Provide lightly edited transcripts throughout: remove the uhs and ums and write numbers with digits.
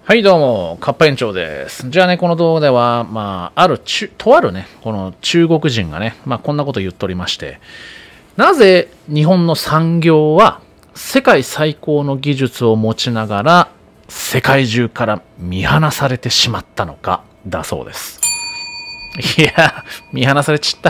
はい、どうも、カッパ園長です。じゃあね、この動画では、とあるね、この中国人がね、こんなこと言っておりまして、なぜ日本の産業は世界最高の技術を持ちながら、世界中から見放されてしまったのか、だそうです。いや、見放されちった。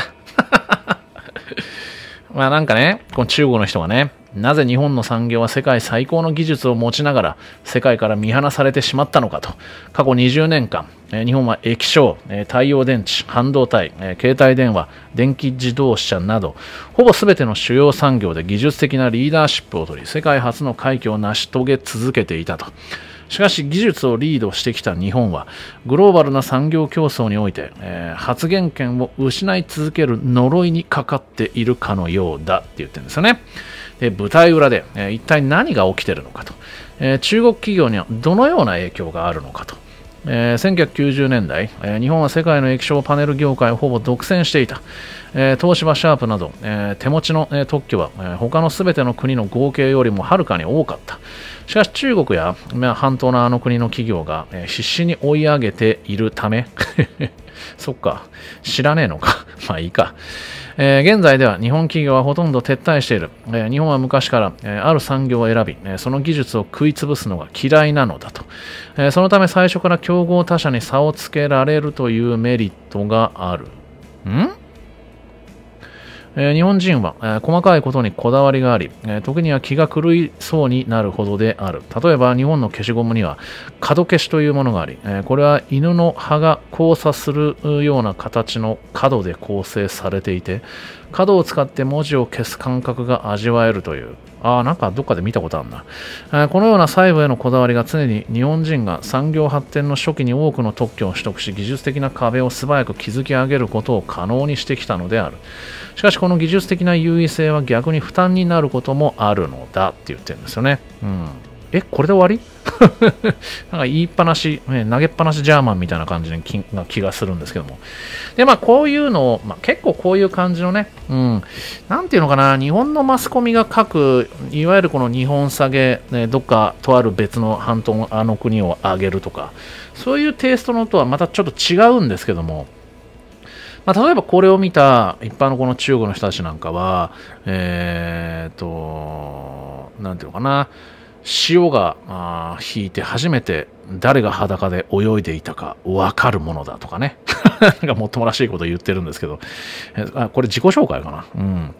なんかね、この中国の人がね、なぜ日本の産業は世界最高の技術を持ちながら世界から見放されてしまったのかと。過去20年間、日本は液晶、太陽電池、半導体、携帯電話、電気自動車など、ほぼ全ての主要産業で技術的なリーダーシップを取り、世界初の快挙を成し遂げ続けていたと。しかし技術をリードしてきた日本はグローバルな産業競争において、発言権を失い続ける呪いにかかっているかのようだって言ってるんですよね。で舞台裏で、一体何が起きているのかと、中国企業にはどのような影響があるのかと。1990年代、日本は世界の液晶パネル業界をほぼ独占していた。東芝シャープなど、手持ちの、特許は、他のすべての国の合計よりもはるかに多かった。しかし中国や、半島のあの国の企業が、必死に追い上げているためそっか、知らねえのかまあいいか。現在では日本企業はほとんど撤退している。日本は昔から、ある産業を選び、その技術を食い潰すのが嫌いなのだと。そのため最初から競合他社に差をつけられるというメリットがある。日本人は、細かいことにこだわりがあり、時には気が狂いそうになるほどである。例えば日本の消しゴムには角消しというものがあり、これは犬の歯が交差するような形の角で構成されていて、角を使って文字を消す感覚が味わえるという。なんかどっかで見たことあるな。このような細部へのこだわりが常に日本人が産業発展の初期に多くの特許を取得し、技術的な壁を素早く築き上げることを可能にしてきたのである。しかしこの技術的な優位性は逆に負担になることもあるのだって言ってるんですよね。これで終わりなんか言いっぱなし、投げっぱなしジャーマンみたいな感じな気がするんですけども。で、こういうのを、結構こういう感じのね、なんていうのかな、日本のマスコミが書く、いわゆるこの日本下げ、どっかとある別の半島のあの国を上げるとか、そういうテイストのとはまたちょっと違うんですけども、例えばこれを見た一般のこの中国の人たちなんかは、なんていうのかな、潮が引いて初めて誰が裸で泳いでいたか分かるものだとかねなんかもっともらしいことを言ってるんですけど、これ自己紹介かな。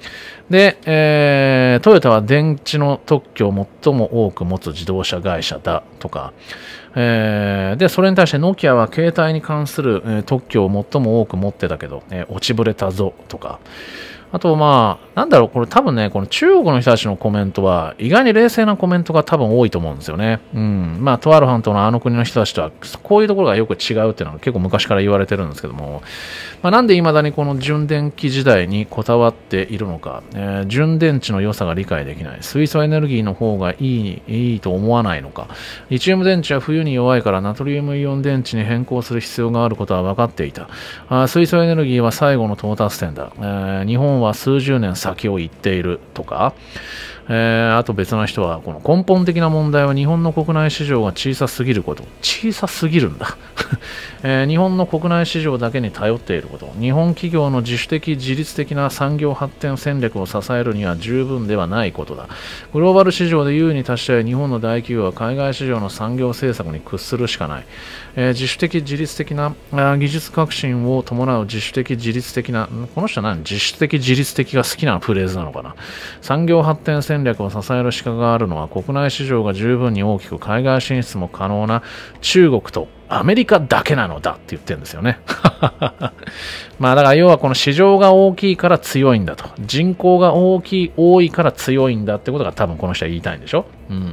で、トヨタは電池の特許を最も多く持つ自動車会社だとか、でそれに対してノキアは携帯に関する、特許を最も多く持ってたけど、落ちぶれたぞとか、あとなんだろう、これ多分ね、この中国の人たちのコメントは意外に冷静なコメントが多分多いと思うんですよね。とある半島のあの国の人たちとはこういうところがよく違うっていうのは結構昔から言われてるんですけども、なんで未だにこの純電気時代にこだわっているのか、純電池の良さが理解できない。水素エネルギーの方がいいと思わないのか。リチウム電池は冬に弱いからナトリウムイオン電池に変更する必要があることは分かっていた。水素エネルギーは最後の到達点だ。日本は数十年先を行っているとか、あと別の人はこの根本的な問題は日本の国内市場が小さすぎること。小さすぎるんだ、日本の国内市場だけに頼っていること。日本企業の自主的自律的な産業発展戦略を支えるには十分ではないことだ。グローバル市場で優位に立ちたい日本の大企業は海外市場の産業政策に屈するしかない。自主的自律的な技術革新を伴う自主的自律的な、この人は自主的自律的が好きなフレーズなのかな。産業発展戦略を支える資格があるのは国内市場が十分に大きく海外進出も可能な中国とアメリカだけなのだって言ってるんですよねだから要はこの市場が大きいから強いんだと、人口が多いから強いんだってことが多分この人は言いたいんでしょ。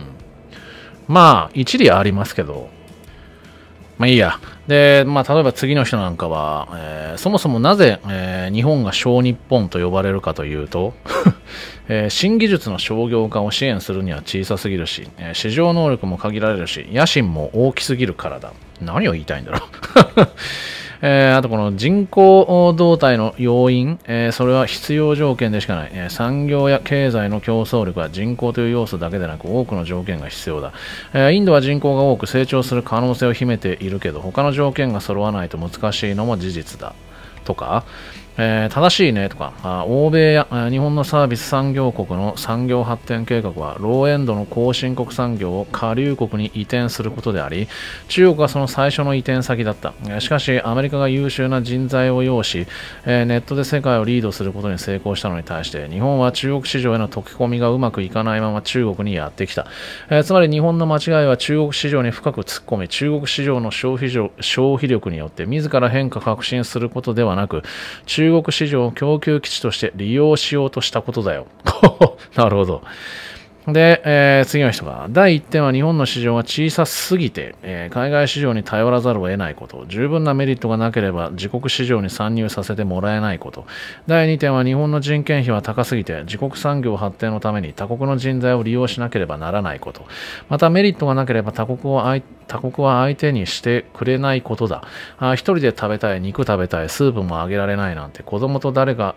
一理ありますけど、いいや。で、例えば次の人なんかは、そもそもなぜ、日本が小日本と呼ばれるかというと、新技術の商業化を支援するには小さすぎるし、市場能力も限られるし、野心も大きすぎるからだ。何を言いたいんだろうあとこの人口動態の要因、それは必要条件でしかない。産業や経済の競争力は人口という要素だけでなく多くの条件が必要だ。インドは人口が多く成長する可能性を秘めているけど、他の条件が揃わないと難しいのも事実だ。とか、正しいねとか、欧米や日本のサービス産業国の産業発展計画は、ローエンドの後進国産業を下流国に移転することであり、中国はその最初の移転先だった。しかし、アメリカが優秀な人材を擁し、ネットで世界をリードすることに成功したのに対して、日本は中国市場への溶け込みがうまくいかないまま中国にやってきた。つまり日本の間違いは中国市場に深く突っ込み、中国市場の消費力によって自ら変化革新することではなく、中国市場を供給基地として利用しようとしたことだよ。なるほど。で、次の人が、第1点は日本の市場が小さすぎて、海外市場に頼らざるを得ないこと、十分なメリットがなければ自国市場に参入させてもらえないこと、第2点は日本の人件費は高すぎて、自国産業発展のために他国の人材を利用しなければならないこと、またメリットがなければ他国は相手にしてくれないことだ。一人で食べたい、肉食べたい、スープもあげられないなんて、子供と誰が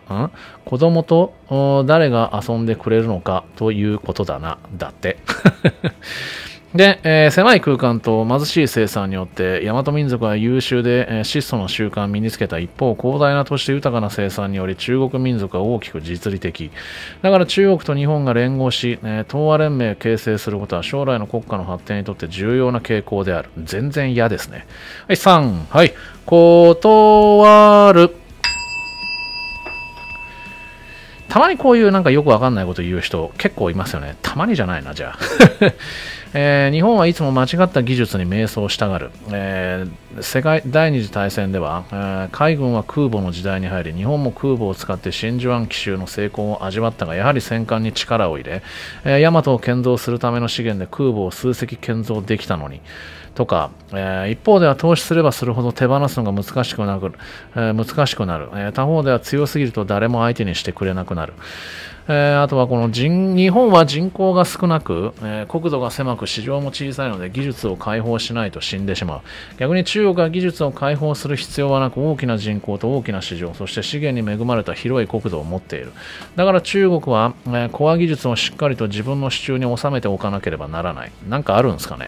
遊んでくれるのかということだな、だって。で、狭い空間と貧しい生産によって大和民族は優秀で、質素の習慣を身につけた一方、広大な都市で豊かな生産により中国民族は大きく実利的。だから中国と日本が連合し、東亜連盟を形成することは将来の国家の発展にとって重要な傾向である。全然嫌ですね。はい、3。はい。断る。たまにこういうなんかよくわかんないこと言う人結構いますよね。たまにじゃないな、じゃあ。日本はいつも間違った技術に迷走したがる。世界第二次大戦では、海軍は空母の時代に入り、日本も空母を使って真珠湾奇襲の成功を味わったが、やはり戦艦に力を入れ、大和を建造するための資源で空母を数隻建造できたのに、とか、一方では投資すればするほど手放すのが難しくなる。他方では強すぎると誰も相手にしてくれなくなる。あとはこの日本は人口が少なく、国土が狭く市場も小さいので技術を開放しないと死んでしまう。逆に中国は技術を開放する必要はなく大きな人口と大きな市場、そして資源に恵まれた広い国土を持っている。だから中国は、コア技術をしっかりと自分の手中に収めておかなければならない。なんかあるんですかね。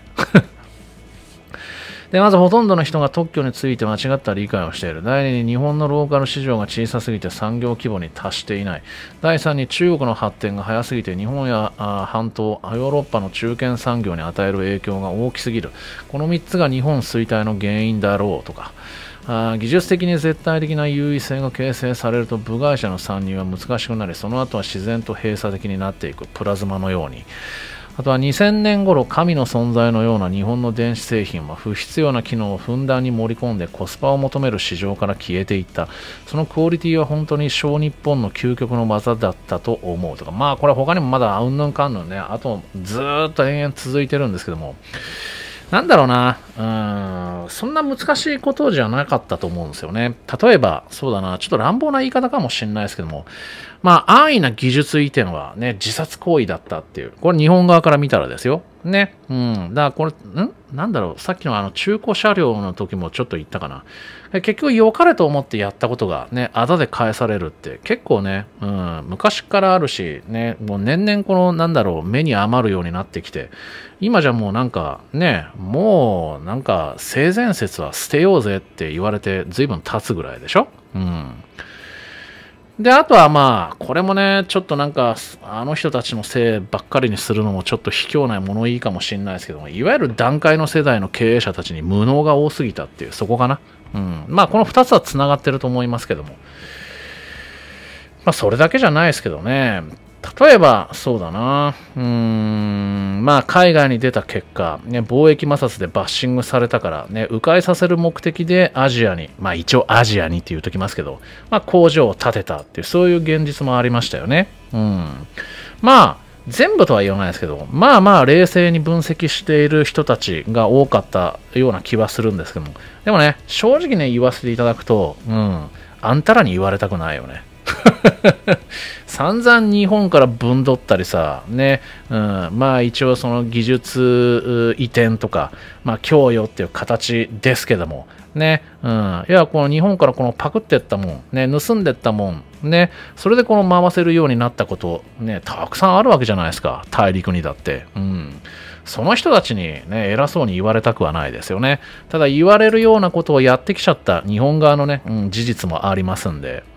で、まずほとんどの人が特許について間違った理解をしている。第2に日本のローカル市場が小さすぎて産業規模に達していない。第3に中国の発展が早すぎて日本や半島、ヨーロッパの中堅産業に与える影響が大きすぎる。この3つが日本衰退の原因だろうとか。技術的に絶対的な優位性が形成されると部外者の参入は難しくなり、その後は自然と閉鎖的になっていく。プラズマのように。あとは2000年頃、神の存在のような日本の電子製品は不必要な機能をふんだんに盛り込んでコスパを求める市場から消えていった。そのクオリティは本当に小日本の究極の技だったと思うとか、まあこれ他にもまだうんぬんかんぬんね、あとずーっと延々続いてるんですけども、なんだろうな、そんな難しいことじゃなかったと思うんですよね。例えば、そうだな、ちょっと乱暴な言い方かもしれないですけども、まあ、安易な技術移転はね、自殺行為だったっていう。これ日本側から見たらですよ。ね。だからこれ、なんだろう、さっきの中古車両の時もちょっと言ったかな。結局良かれと思ってやったことがね、あだで返されるって結構ね、昔からあるし、ね、もう年々この、なんだろう、目に余るようになってきて、今じゃもうなんかね、もうなんか性善説は捨てようぜって言われて随分経つぐらいでしょ。で、あとはまあ、これもね、ちょっとなんか、あの人たちのせいばっかりにするのもちょっと卑怯な物言いかもしれないですけども、いわゆる団塊の世代の経営者たちに無能が多すぎたっていう、そこかな。まあ、この2つは繋がってると思いますけども。まあ、それだけじゃないですけどね。例えば、そうだな。まあ、海外に出た結果、ね、貿易摩擦でバッシングされたから、ね、迂回させる目的でアジアに、まあ一応アジアにって言うときますけど、まあ工場を建てたっていう、そういう現実もありましたよね。まあ、全部とは言わないですけど、まあまあ冷静に分析している人たちが多かったような気はするんですけども、でもね、正直ね、言わせていただくと、あんたらに言われたくないよね。 散々日本から分取ったりさ、ね、まあ一応その技術移転とか、まあ供与っていう形ですけども、ね、いや、この日本からこのパクってったもん、ね、盗んでったもん、ね、それでこの回せるようになったこと、ね、たくさんあるわけじゃないですか、大陸にだって。その人たちにね、偉そうに言われたくはないですよね。ただ言われるようなことをやってきちゃった日本側のね、事実もありますんで、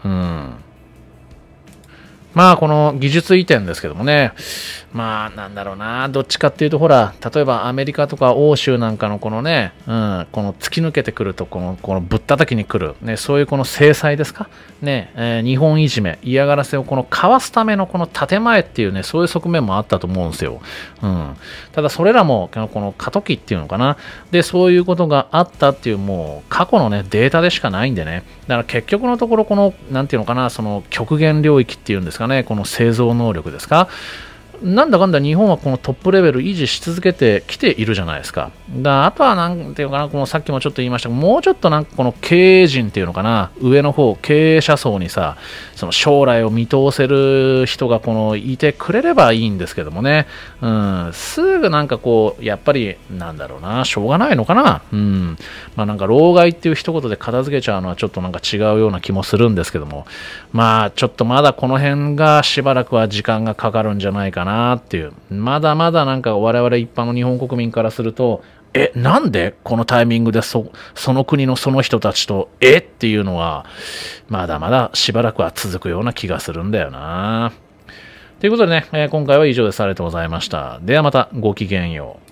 まあ、この技術移転ですけどもね、まあ、なんだろうな、どっちかっていうと、ほら、例えばアメリカとか欧州なんかのこのね、この突き抜けてくると、このぶったたきに来る、ね、そういうこの制裁ですか、ね、日本いじめ、嫌がらせをこのかわすためのこの建前っていうね、そういう側面もあったと思うんですよ。ただ、それらも、この過渡期っていうのかな、で、そういうことがあったっていう、もう、過去のね、データでしかないんでね、だから結局のところ、この、なんていうのかな、その極限領域っていうんですかね、この製造能力ですか、なんだかんだ日本はこのトップレベル維持し続けてきているじゃないですか。あとはなんていうかな、このさっきもちょっと言いましたが、もうちょっとなんかこの経営陣っていうのかな、上の方、経営者層にさ、その将来を見通せる人がこのいてくれればいいんですけどもね、すぐなんかこう、やっぱりなんだろうな、しょうがないのかな。まあなんか老害っていう一言で片付けちゃうのはちょっとなんか違うような気もするんですけども、まあちょっとまだこの辺がしばらくは時間がかかるんじゃないかなっていう、まだまだなんか我々一般の日本国民からすると、なんでこのタイミングでその国のその人たちとっていうのはまだまだしばらくは続くような気がするんだよな。ということでね、今回は以上です。ありがとうございました。ではまたごきげんよう。